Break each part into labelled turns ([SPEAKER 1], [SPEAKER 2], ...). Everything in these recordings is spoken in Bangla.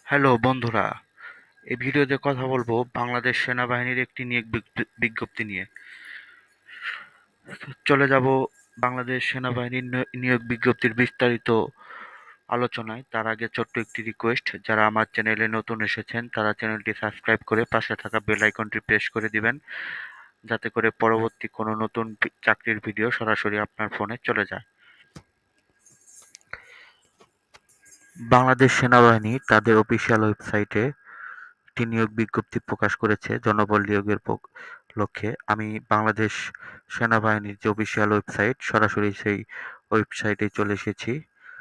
[SPEAKER 1] হ্যালো বন্ধুরা, এই ভিডিওতে কথা বলবো বাংলাদেশ সেনাবাহিনীর একটি নিয়োগ বিজ্ঞপ্তি নিয়ে। চলে যাব বাংলাদেশ সেনাবাহিনীর নিয়োগ বিজ্ঞপ্তির বিস্তারিত আলোচনায়। তার আগে ছোট্ট একটি রিকোয়েস্ট, যারা আমার চ্যানেলে নতুন এসেছেন তারা চ্যানেলটি সাবস্ক্রাইব করে পাশে থাকা বেল আইকনটি প্রেস করে দিবেন, যাতে করে পরবর্তী কোনো নতুন চাকরির ভিডিও সরাসরি আপনার ফোনে চলে যায়। বাংলাদেশ সেনাবাহিনী তাদের অফিসিয়াল ওয়েবসাইটে একটি নিয়োগ বিজ্ঞপ্তি প্রকাশ করেছে জনবল নিয়োগের লক্ষ্যে। আমি বাংলাদেশ সেনাবাহিনীর যে অফিসিয়াল ওয়েবসাইট, সরাসরি সেই ওয়েবসাইটে চলে এসেছি।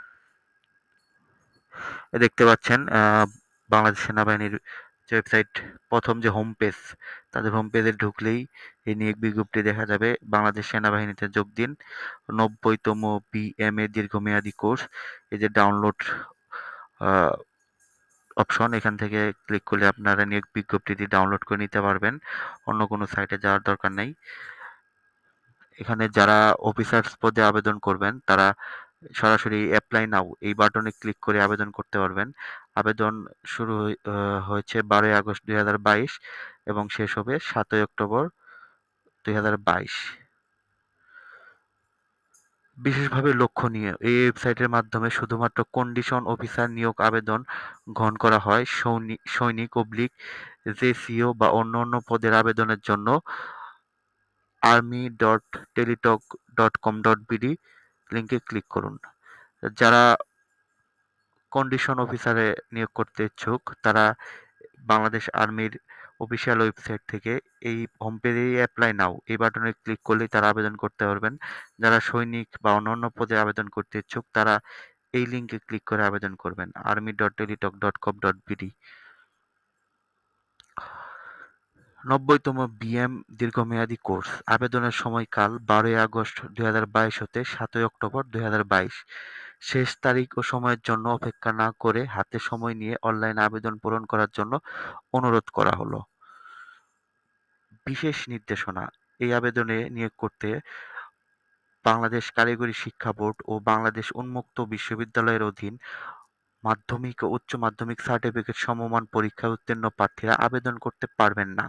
[SPEAKER 1] দেখতে পাচ্ছেন বাংলাদেশ সেনাবাহিনীর যে ওয়েবসাইট, প্রথম যে হোম পেজ, তাদের হোম পেজে ঢুকলেই এই নিয়োগ বিজ্ঞপ্তি দেখা যাবে। বাংলাদেশ সেনাবাহিনীতে যোগ দিন, 90তম বিএমএ দীর্ঘমেয়াদী কোর্স। এই যে ডাউনলোড অপশন, এখান থেকে ক্লিক করলে আপনারা নিয়োগ বিজ্ঞপ্তিটি ডাউনলোড করে নিতে পারবেন। অন্য কোনো সাইটে যাওয়ার দরকার নেই। এখানে যারা অফিসার্স পদে আবেদন করবেন তারা সরাসরি অ্যাপ্লাই নাও এই বাটনে ক্লিক করে আবেদন করতে পারবেন। আবেদন শুরু হয়েছে 12ই আগস্ট 2022 এবং শেষ হবে 7ই অক্টোবর 2022। বিশেষভাবে লক্ষণীয়, এই ওয়েবসাইটের মাধ্যমে শুধুমাত্র কন্ডিশন অফিসার নিয়োগ আবেদন গ্রহণ করা হয়। সৈনিক/জেসিও বা অন্যান্য পদের আবেদনের জন্য army.teletalk.com.bd লিংকে ক্লিক করুন। যারা কন্ডিশন অফিসারে নিয়োগ করতে ইচ্ছুক তারা বাংলাদেশ আর্মির অফিসিয়াল ওয়েবসাইট থেকে এই হোম পেজে অ্যাপ্লাই নাও এই বাটনে ক্লিক করলেই তারা আবেদন করতে পারবেন। যারা সৈনিক বা অন্যান্য পদে আবেদন করতে ইচ্ছুক তারা এই লিংকে ক্লিক করে আবেদন করবেন, army.teletalk.com.bd। 90তম বিএম দীর্ঘমেয়াদী কোর্স। আবেদনের সময়কাল 12ই আগস্ট 2022 হতে 7ই অক্টোবর 2022। শেষ তারিখ ও সময়ের জন্য অপেক্ষা না করে হাতে সময় নিয়ে অনলাইনে আবেদন পূরণ করার জন্য অনুরোধ করা হলো। বিশেষ নির্দেশনা, এই আবেদনে নিয়োগ করতে বাংলাদেশ কারিগরি শিক্ষা বোর্ড ও বাংলাদেশ উন্মুক্ত বিশ্ববিদ্যালয়ের অধীন মাধ্যমিক ও উচ্চ মাধ্যমিক সার্টিফিকেট সমমান পরীক্ষায় উত্তীর্ণ প্রার্থীরা আবেদন করতে পারবেন না।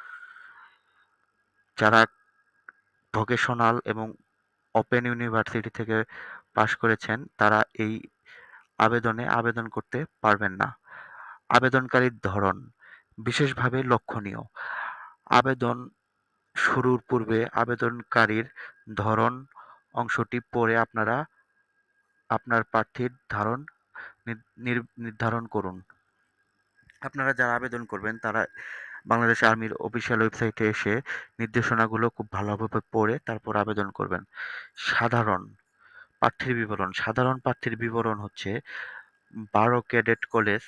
[SPEAKER 1] যারা ভোকেশনাল এবং ওপেন ইউনিভার্সিটি থেকে পাশ করেছেন তারা এই আবেদনে আবেদন করতে পারবেন না। আবেদনকারীর ধরন বিশেষভাবে লক্ষণীয়। আবেদন শুরুর পূর্বে আবেদনকারীর ধরন অংশটি পড়ে আপনারা আপনার প্রার্থীর ধরন নির্ধারণ করুন। আপনারা যারা আবেদন করবেন তারা বাংলাদেশ আর্মির অফিসিয়াল ওয়েবসাইটে এসে নির্দেশনাগুলো খুব ভালোভাবে পড়ে তারপর আবেদন করবেন। সাধারণ প্রার্থীর বিবরণ। সাধারণ প্রার্থীর বিবরণ হচ্ছে 12 cadet college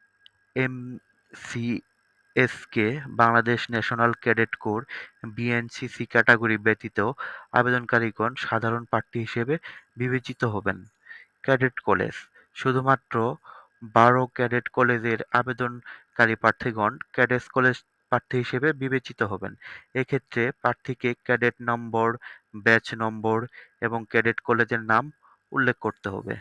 [SPEAKER 1] MCSK, Bangladesh national cadet corps BNCC category ব্যতীত আবেদনকারীগণ সাধারণ প্রার্থী হিসেবে বিবেচিত হবেন। ক্যাডেট কলেজ, শুধুমাত্র 12 ক্যাডেট কলেজের আবেদনকারী প্রার্থীগণ ক্যাডেট কলেজ প্রার্থী হিসেবে বিবেচিত হবেন। এক্ষেত্রে প্রার্থীকে ক্যাডেট নম্বর, ব্যাচ নম্বর এবং ক্যাডেট কলেজের নাম উল্লেখ করতে হবে।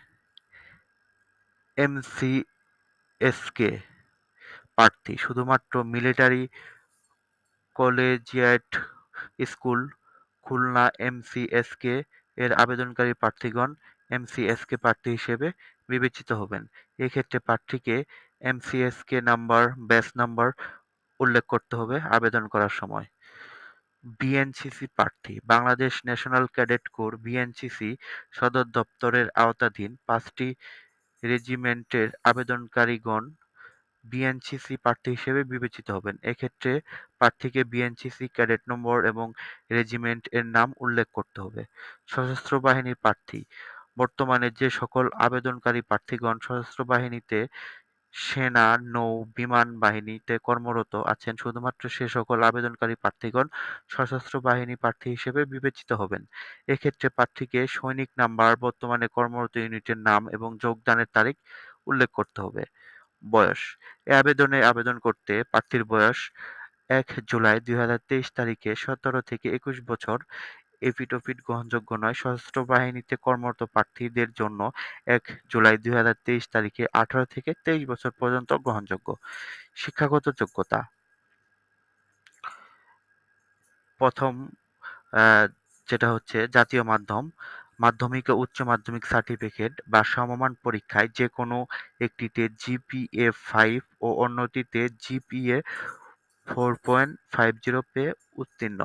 [SPEAKER 1] এমসিএসকে প্রার্থী, শুধুমাত্র military collegiate school, Khulna MCSK এর আবেদনকারী প্রার্থীগণ এমসিএসকে প্রার্থী হিসেবে বিবেচিত হবেন। এক্ষেত্রে প্রার্থীকে এমসিএসকে নাম্বার, ব্যাচ নাম্বার উল্লেখ করতে হবে আবেদন করার সময়। বিএনসিসি প্রার্থী, Bangladesh national cadet corps BNCC সদর দপ্তরের আওতাধীন 5টি রেজিমেন্টের আবেদনকারীগণ বিএনসিসি প্রার্থী হিসেবে বিবেচিত হবেন। এক্ষেত্রে প্রার্থীকে বিএনসিসি ক্যাডেট নম্বর এবং রেজিমেন্ট এর নাম উল্লেখ করতে হবে। সশস্ত্র বাহিনীর প্রার্থী, বর্তমানে যে সকল আবেদনকারী প্রার্থীগণ সশস্ত্র বাহিনীতে, সেনা, নৌ, বিমান বাহিনীতে কর্মরত আছেন, শুধুমাত্র সে সকল আবেদনকারী প্রার্থীগণ সশস্ত্র বাহিনী প্রার্থী হিসেবে বিবেচিত হবেন। এক্ষেত্রে প্রার্থীকে সৈনিক নাম্বার, বর্তমানে কর্মরত ইউনিটের নাম এবং যোগদানের তারিখ উল্লেখ করতে হবে। বয়স, এ আবেদনে আবেদন করতে প্রার্থীর বয়স 1 জুলাই 2023 তারিখে 17 থেকে 21 বছর এফিডভিট গ্রহণযোগ্য নয়। সশস্ত্র বাহিনীতে কর্মরত প্রার্থীদের জন্য ১ জুলাই ২০২৩ তারিখে ১৮ থেকে ২৩ বছর পর্যন্ত গ্রহণযোগ্য। শিক্ষাগত যোগ্যতা: প্রথম আ যেটা হচ্ছে জাতীয় মাধ্যম, মাধ্যমিক ও উচ্চ মাধ্যমিক সার্টিফিকেট বা সমমান পরীক্ষায় যেকোনো একটিতে জিপিএ ৫ ও অন্যটিতে জিপিএ 4.50 পেয়ে উত্তীর্ণ।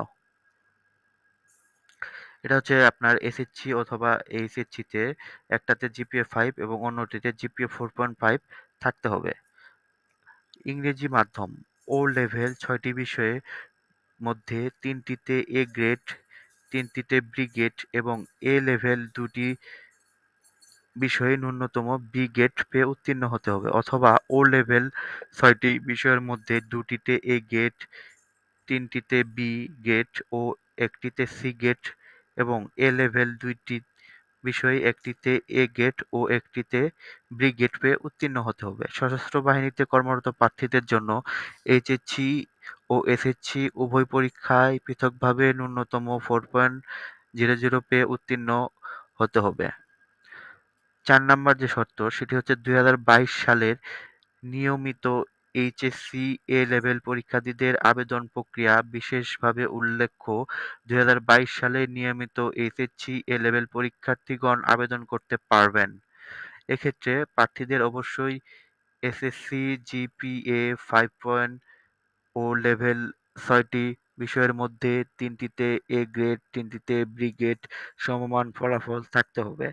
[SPEAKER 1] এটা হচ্ছে আপনার এসএসসি অথবা এইচএসসিতে একটাতে জিপিএ ৫ এবং অন্যটিতে জিপিএ 4.5 থাকতে হবে। ইংরেজি মাধ্যম, ও লেভেল ৬টি বিষয়ের মধ্যে ৩টিতে এ গ্রেড, ৩টিতে বি গ্রেড এবং এ লেভেল ২টি বিষয়ে ন্যূনতম বি গ্রেড পেয়ে উত্তীর্ণ হতে হবে, অথবা ও লেভেল ৬টি বিষয়ের মধ্যে ২টিতে এ গ্রেড, ৩টিতে বি গ্রেড ও ১টিতে সি গ্রেড এবং এ লেভেল ২টি বিষয়ে ১টিতে এ গ্রেড ও ১টিতে বি গ্রেড পেয়ে উত্তীর্ণ হতে হবে। সশস্ত্র বাহিনীতে কর্মরত প্রার্থীদের জন্য এইচএসসি ও এসএসসি উভয় পরীক্ষায় পৃথকভাবে ন্যূনতম 4.00 পেয়ে উত্তীর্ণ হতে হবে। ৪ নাম্বার যে শর্ত সেটি হচ্ছে ২০২২ সালের নিয়মিত এইচএসসি এ লেভেল পরীক্ষার্থীদের আবেদন প্রক্রিয়া বিশেষভাবে উল্লেখ্য, ২০২২ সালে নিয়মিত এইচএসসি এ লেভেল পরীক্ষার্থীগণ আবেদন করতে পারবেন। এক্ষেত্রে প্রার্থীদের অবশ্যই এসএসসি জিপিএ ৫ ও লেভেল ৬টি বিষয়ের মধ্যে ৩টিতে এ গ্রেড, ৩টিতে বি গ্রেড সমমান ফলাফল থাকতে হবে।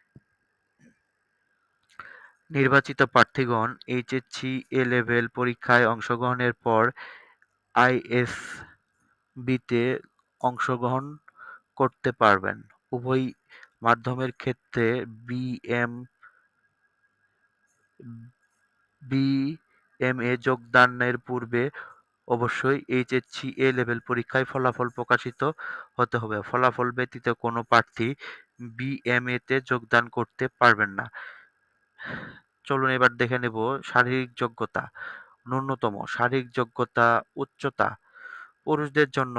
[SPEAKER 1] নির্বাচিত প্রার্থীগণ এইচএসসি এ লেভেল পরীক্ষায় অংশগ্রহণের পর আইএসবিতে অংশগ্রহণ করতে পারবেন। উভয় মাধ্যমের ক্ষেত্রে বিএমএ যোগদানের পূর্বে অবশ্যই এইচএসসি এ লেভেল পরীক্ষায় ফলাফল প্রকাশিত হতে হবে। ফলাফল ব্যতীত কোনো প্রার্থী বিএমএতে যোগদান করতে পারবেন না। চলুন এবার দেখে নেব শারীরিক যোগ্যতা। ন্যূনতম শারীরিক যোগ্যতা: উচ্চতা পুরুষদের জন্য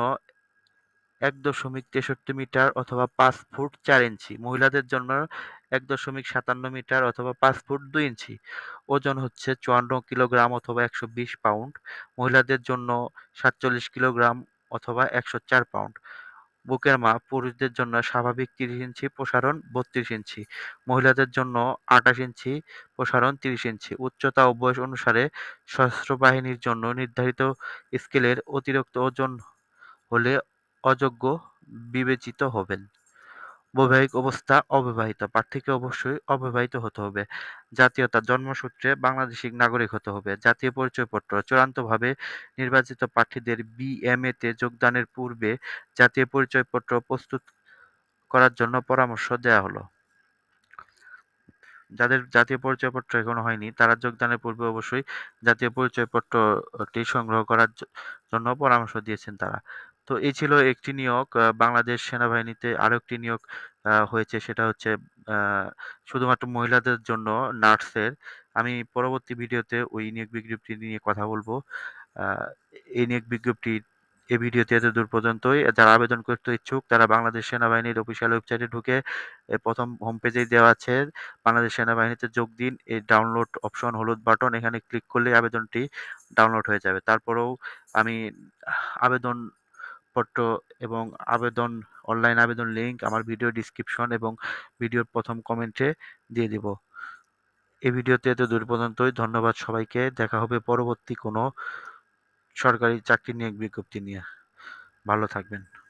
[SPEAKER 1] ১.৬৩ মিটার অথবা ৫ ফুট ৪ ইঞ্চি, মহিলাদের জন্য ১.৫৭ মিটার অথবা ৫ ফুট ২ ইঞ্চি। ওজন হচ্ছে ৫৪ কিলোগ্রাম অথবা ১২০ পাউন্ড, মহিলাদের জন্য ৪৭ কিলোগ্রাম অথবা ১০৪ পাউন্ড। বুকের মাপ পুরুষদের জন্য স্বাভাবিক ৩০ ইঞ্চি, প্রসারণ ৩২ ইঞ্চি, মহিলাদের জন্য ২৮ ইঞ্চি, প্রসারণ ৩০ ইঞ্চি। উচ্চতা ও বয়স অনুসারে সশস্ত্র বাহিনীর জন্য নির্ধারিত স্কেলের অতিরিক্ত ওজন হলে অযোগ্য বিবেচিত হবেন। বৈবাহিক অবস্থা: অবিবাহিত প্রার্থীকে অবশ্যই অবিবাহিত হতে হবে। জাতীয়তা: জন্মসূত্রে বাংলাদেশী নাগরিক হতে হবে। জাতীয় পরিচয়পত্র: চূড়ান্তভাবে নির্বাচিত প্রার্থীদের বিএমএতে যোগদানের পূর্বে জাতীয় পরিচয়পত্র প্রস্তুত করার জন্য পরামর্শ দেওয়া হলো। যাদের জাতীয় পরিচয়পত্র এখনো হয়নি তারা যোগদানের পূর্বে অবশ্যই জাতীয় পরিচয়পত্রটি সংগ্রহ করার জন্য পরামর্শ দিয়েছেন তারা। তো এই ছিল একটি নিয়োগ। বাংলাদেশ সেনাবাহিনীতে আরো একটি নিয়োগ হয়েছে, সেটা হচ্ছে শুধুমাত্র মহিলাদের জন্য নার্সের। আমি পরবর্তী ভিডিওতে ওই নিয়োগ বিজ্ঞপ্তি নিয়ে কথা বলবো। আহ, এই নিয়োগ বিজ্ঞপ্তি এই ভিডিওতে এতদূর পর্যন্তই। যারা আবেদন করতে ইচ্ছুক তারা বাংলাদেশ সেনাবাহিনীর অফিসিয়াল ওয়েবসাইটে ঢুকে প্রথম হোম পেজেই দেওয়া আছে বাংলাদেশ সেনাবাহিনীতে যোগ দিন, এই ডাউনলোড অপশন হলুদ বাটন, এখানে ক্লিক করলে আবেদনটি ডাউনলোড হয়ে যাবে। তারপরেও আমি আবেদন পত্র এবং আবেদন অনলাইন আবেদন লিংক আমার ভিডিও ডিসক্রিপশন এবং ভিডিওর প্রথম কমেন্টে দিয়ে দিব। এই ভিডিওতে এত দূর পর্যন্তই। ধন্যবাদ সবাইকে। দেখা হবে পরবর্তী কোনো সরকারি চাকরি নিয়োগ বিজ্ঞপ্তি নিয়ে। ভালো থাকবেন।